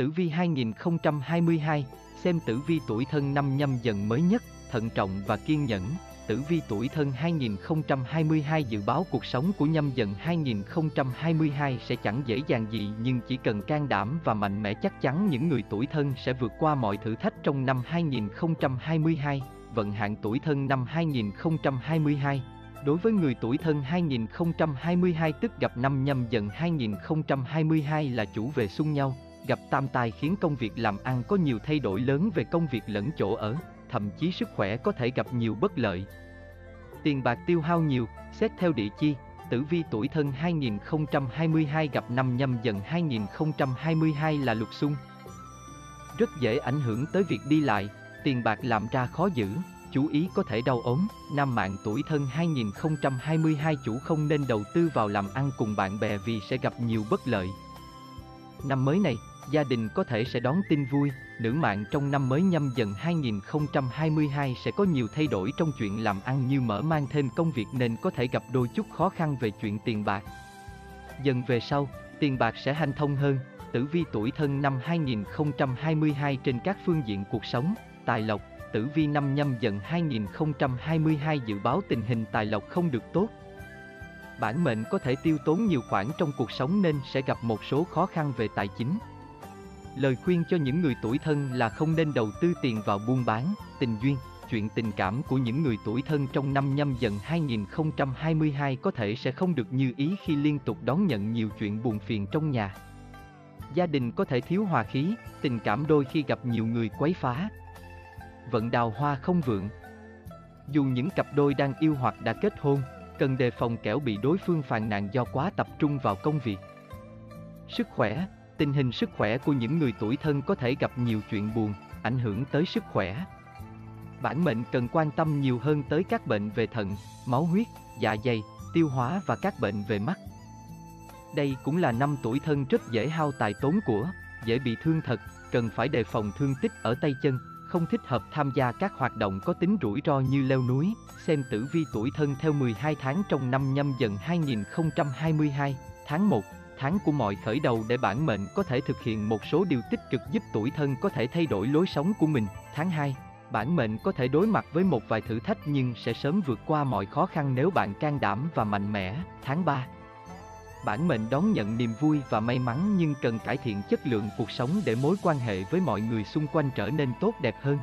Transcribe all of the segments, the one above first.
Tử vi 2022, xem tử vi tuổi Thân năm Nhâm Dần mới nhất, thận trọng và kiên nhẫn. Tử vi tuổi Thân 2022 dự báo cuộc sống của Nhâm Dần 2022 sẽ chẳng dễ dàng gì, nhưng chỉ cần can đảm và mạnh mẽ chắc chắn những người tuổi Thân sẽ vượt qua mọi thử thách trong năm 2022. Vận hạn tuổi Thân năm 2022. Đối với người tuổi Thân 2022 tức gặp năm Nhâm Dần 2022 là chủ về xung nhau, gặp tam tài khiến công việc làm ăn có nhiều thay đổi lớn về công việc lẫn chỗ ở, thậm chí sức khỏe có thể gặp nhiều bất lợi. Tiền bạc tiêu hao nhiều, xét theo địa chi, tử vi tuổi Thân 2022 gặp năm Nhâm Dần 2022 là lục xung. Rất dễ ảnh hưởng tới việc đi lại, tiền bạc làm ra khó giữ, chú ý có thể đau ốm. Nam mạng tuổi Thân 2022 chủ không nên đầu tư vào làm ăn cùng bạn bè vì sẽ gặp nhiều bất lợi. Năm mới này, gia đình có thể sẽ đón tin vui. Nữ mạng trong năm mới Nhâm Dần 2022 sẽ có nhiều thay đổi trong chuyện làm ăn như mở mang thêm công việc nên có thể gặp đôi chút khó khăn về chuyện tiền bạc. Dần về sau, tiền bạc sẽ hanh thông hơn. Tử vi tuổi Thân năm 2022 trên các phương diện cuộc sống, tài lộc. Tử vi năm Nhâm Dần 2022 dự báo tình hình tài lộc không được tốt. Bản mệnh có thể tiêu tốn nhiều khoản trong cuộc sống nên sẽ gặp một số khó khăn về tài chính. Lời khuyên cho những người tuổi Thân là không nên đầu tư tiền vào buôn bán, tình duyên. Chuyện tình cảm của những người tuổi Thân trong năm Nhâm Dần 2022 có thể sẽ không được như ý khi liên tục đón nhận nhiều chuyện buồn phiền trong nhà. Gia đình có thể thiếu hòa khí, tình cảm đôi khi gặp nhiều người quấy phá. Vận đào hoa không vượng. Dù những cặp đôi đang yêu hoặc đã kết hôn, cần đề phòng kẻo bị đối phương phàn nàn do quá tập trung vào công việc. Sức khỏe. Tình hình sức khỏe của những người tuổi Thân có thể gặp nhiều chuyện buồn, ảnh hưởng tới sức khỏe. Bản mệnh cần quan tâm nhiều hơn tới các bệnh về thận, máu huyết, dạ dày, tiêu hóa và các bệnh về mắt. Đây cũng là năm tuổi Thân rất dễ hao tài tốn của, dễ bị thương thật, cần phải đề phòng thương tích ở tay chân, không thích hợp tham gia các hoạt động có tính rủi ro như leo núi. Xem tử vi tuổi Thân theo 12 tháng trong năm Nhâm Dần 2022, tháng 1. Tháng của mọi khởi đầu để bản mệnh có thể thực hiện một số điều tích cực giúp tuổi Thân có thể thay đổi lối sống của mình. Tháng 2, bản mệnh có thể đối mặt với một vài thử thách nhưng sẽ sớm vượt qua mọi khó khăn nếu bạn can đảm và mạnh mẽ. Tháng 3, bản mệnh đón nhận niềm vui và may mắn nhưng cần cải thiện chất lượng cuộc sống để mối quan hệ với mọi người xung quanh trở nên tốt đẹp hơn.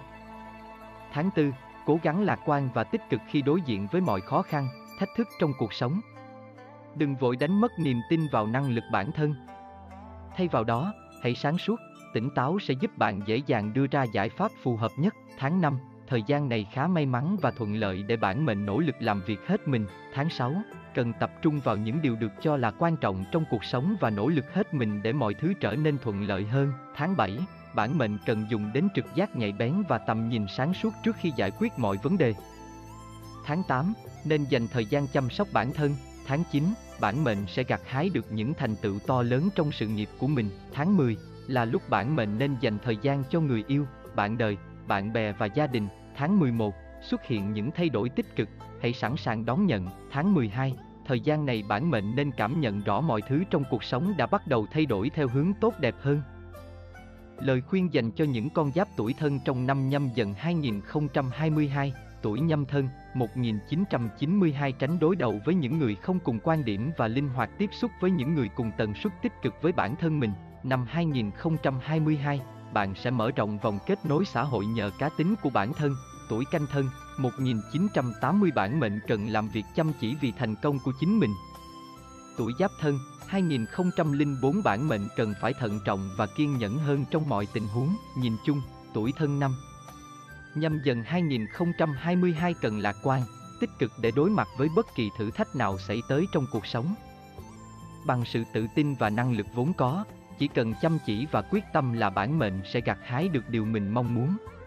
Tháng 4, cố gắng lạc quan và tích cực khi đối diện với mọi khó khăn, thách thức trong cuộc sống. Đừng vội đánh mất niềm tin vào năng lực bản thân. Thay vào đó, hãy sáng suốt, tỉnh táo sẽ giúp bạn dễ dàng đưa ra giải pháp phù hợp nhất. Tháng 5, thời gian này khá may mắn và thuận lợi để bản mệnh nỗ lực làm việc hết mình. Tháng 6, cần tập trung vào những điều được cho là quan trọng trong cuộc sống và nỗ lực hết mình để mọi thứ trở nên thuận lợi hơn. Tháng 7, bản mệnh cần dùng đến trực giác nhạy bén và tầm nhìn sáng suốt trước khi giải quyết mọi vấn đề. Tháng 8, nên dành thời gian chăm sóc bản thân. Tháng 9, bản mệnh sẽ gặt hái được những thành tựu to lớn trong sự nghiệp của mình. Tháng 10, là lúc bản mệnh nên dành thời gian cho người yêu, bạn đời, bạn bè và gia đình. Tháng 11, xuất hiện những thay đổi tích cực, hãy sẵn sàng đón nhận. Tháng 12, thời gian này bản mệnh nên cảm nhận rõ mọi thứ trong cuộc sống đã bắt đầu thay đổi theo hướng tốt đẹp hơn. Lời khuyên dành cho những con giáp tuổi Thân trong năm Nhâm Dần 2022, tuổi Nhâm Thân 1992 tránh đối đầu với những người không cùng quan điểm và linh hoạt tiếp xúc với những người cùng tần suất tích cực với bản thân mình. Năm 2022, bạn sẽ mở rộng vòng kết nối xã hội nhờ cá tính của bản thân. Tuổi Canh Thân 1980 bản mệnh cần làm việc chăm chỉ vì thành công của chính mình. Tuổi Giáp Thân 2004 bản mệnh cần phải thận trọng và kiên nhẫn hơn trong mọi tình huống. Nhìn chung, tuổi Thân năm Nhâm Dần 2022 cần lạc quan, tích cực để đối mặt với bất kỳ thử thách nào xảy tới trong cuộc sống. Bằng sự tự tin và năng lực vốn có, chỉ cần chăm chỉ và quyết tâm là bản mệnh sẽ gặt hái được điều mình mong muốn.